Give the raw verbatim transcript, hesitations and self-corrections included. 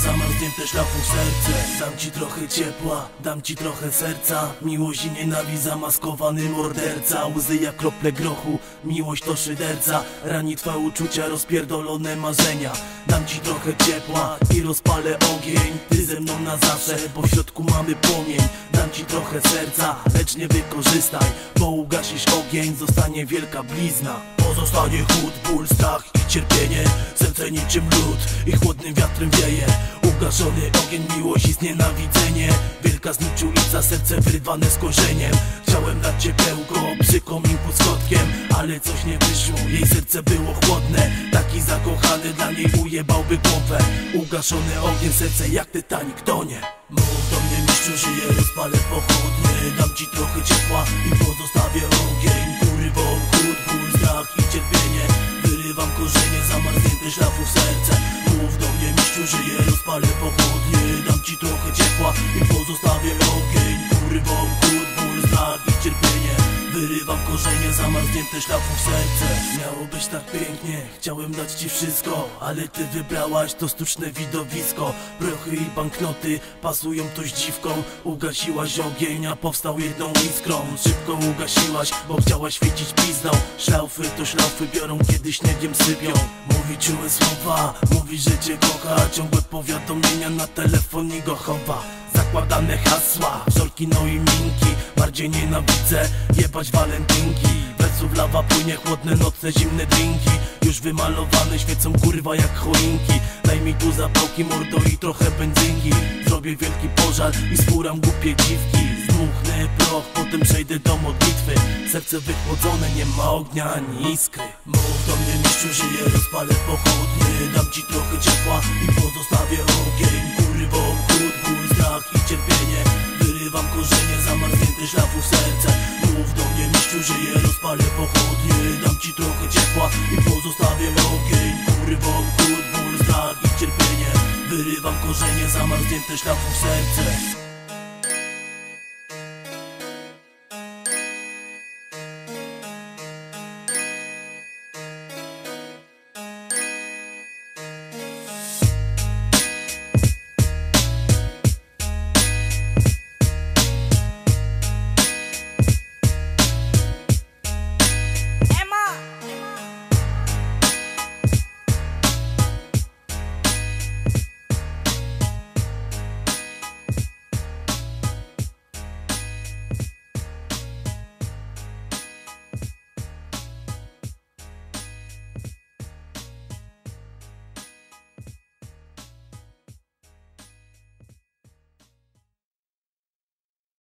zamarznięte szlafów serce. Dam ci trochę ciepła, dam ci trochę serca. Miłość i nienawiść, zamaskowany morderca. Łzy jak krople grochu, miłość to szyderca. Rani twe uczucia, rozpierdolone marzenia. Dam ci trochę ciepła i rozpalę ogień. Ty ze mną na zawsze, bo w środku mamy płomień. Dam ci trochę serca, lecz nie wykorzystaj, bo ugasisz ogień, zostanie wielka blizna. Pozostanie chłód, ból, strach i cierpienie. Serce niczym lód i chłodnym wiatrem wieje. Ugaszony ogień, miłość i znienawidzeniem. Wielka zniczulica, serce wyrwane z korzeniem. Chciałem dać ciepełko, psykom impuls kotkiem, ale coś nie wyszło, jej serce było chłodne. Taki zakochany dla niej ujebałby głowę. Ugaszony ogień, serce jak Titanic tonie. Mów do mnie mistrzu, żyję, rozpalę pochodnie. Dam ci trochę ciepła i pozostawię ogień. Kurwą chłód, ból, strach i cierpienie. Wyrywam korzenie zamarznięte szlafów serce. Mów do mnie mistrzu, żyję, rozpalę pochodnie. Dam ci trochę ciepła i pozostawię ogień. Kurwą chłód, ból, strach i cierpienie. Wyrywam korzenie zamarznięte szlafów serce. Miało być tak pięknie, chciałem dać ci wszystko, ale ty wybrałaś to sztuczne widowisko. Prochy i banknoty pasują to z dziwką. Ugasiłaś ogień, a powstał jedną iskrą. Szybko ugasiłaś, bo chciałaś świecić pizdą. Szlaufy to szlaufy biorą, kiedy śniegiem sypią. Mówi czułe słowa, mówi, że cię kocha. Ciągłe powiadomienia na telefon i go chowa. Zakładane hasła, wzorki no i minki. Bardziej nienawidzę jebać walentynki. Wersów lawa płynie, chłodne noce, zimne drinki. Już wymalowane świecą kurwa jak choinki. Daj mi tu zapałki mordo i trochę benzynki. Zrobię wielki pożar i spuram głupie dziwki. Zdmuchnę proch, potem przejdę do modlitwy. Serce wychłodzone, nie ma ognia ani iskry. Mów do mnie mistrzu, żyję, rozpalę pochodnie. Dam ci trochę ciepła i pozostawię ogień. Kurwą chłód, ból, strach i cierpienie. Wyrywam korzenie zamarznięte szlafów serce. Mów do mnie mistrzu, żyję, rozpalę pochodnie. Dam ci trochę ciepła i pozostawię ogień. Kurwą chłód, ból, strach i cierpienie. Wyrywam korzenie zamarznięte szlafów serce.